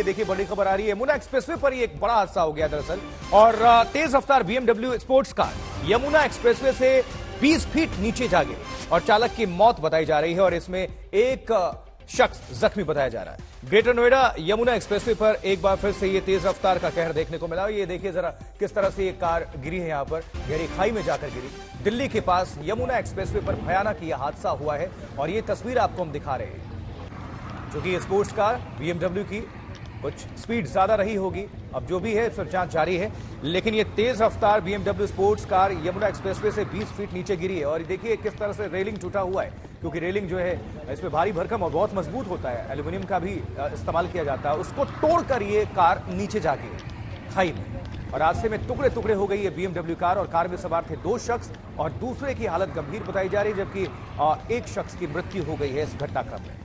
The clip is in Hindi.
देखिए बड़ी खबर आ रही है, यमुना एक्सप्रेसवे पर ही एक बड़ा हादसा हो गया दरअसल। और तेज रफ्तार BMW sports car Yamuna expressway से 20 फीट नीचे जा गिरी और चालक की मौत बताई जा रही है और इसमें एक शख्स जख्मी बताया जा रहा है। ग्रेटर नोएडा यमुना एक्सप्रेसवे पर एक बार फिर से ये तेज रफ्तार का कहर देखने को मिला। ये देखिए जरा किस तरह से ये कार गिरी है, यहां पर गहरी खाई में जाकर गिरी। दिल्ली के पास यमुना एक्सप्रेसवे पर भयानक यह हादसा हुआ है और ये तस्वीर आपको हम दिखा रहे हैं। जो कि स्पोर्ट्स कार BMW की कुछ स्पीड ज्यादा रही होगी, अब जो भी है इस पर जांच जारी है, लेकिन ये तेज रफ्तार BMW sports car Yamuna expressway से 20 फीट नीचे गिरी है। और देखिए किस तरह से रेलिंग टूटा हुआ है, क्योंकि रेलिंग जो है इसमें भारी भरकम और बहुत मजबूत होता है, एल्यूमिनियम का भी इस्तेमाल किया जाता है। उसको तोड़कर ये कार नीचे जा गिरी खाई में और हादसे में टुकड़े टुकड़े हो गई है BMW कार। और कार में सवार थे 2 शख्स और दूसरे की हालत गंभीर बताई जा रही है, जबकि एक शख्स की मृत्यु हो गई है इस घटनाक्रम में।